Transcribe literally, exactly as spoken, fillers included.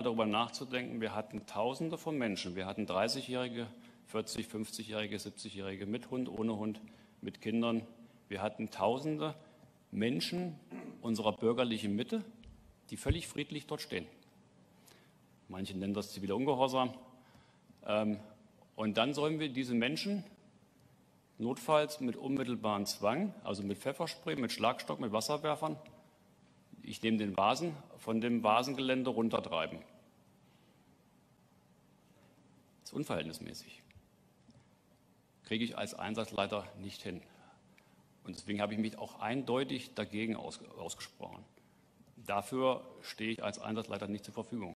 darüber nachzudenken. Wir hatten Tausende von Menschen. Wir hatten dreißigjährige, vierzig, fünfzigjährige, siebzigjährige mit Hund, ohne Hund, mit Kindern. Wir hatten Tausende Menschen unserer bürgerlichen Mitte, die völlig friedlich dort stehen. Manche nennen das ziviler Ungehorsam. Und dann sollen wir diese Menschen notfalls mit unmittelbarem Zwang, also mit Pfefferspray, mit Schlagstock, mit Wasserwerfern, ich nehme den Vasen, von dem Vasengelände runtertreiben. Das ist unverhältnismäßig. Kriege ich als Einsatzleiter nicht hin. Und deswegen habe ich mich auch eindeutig dagegen ausgesprochen. Dafür stehe ich als Einsatzleiter nicht zur Verfügung.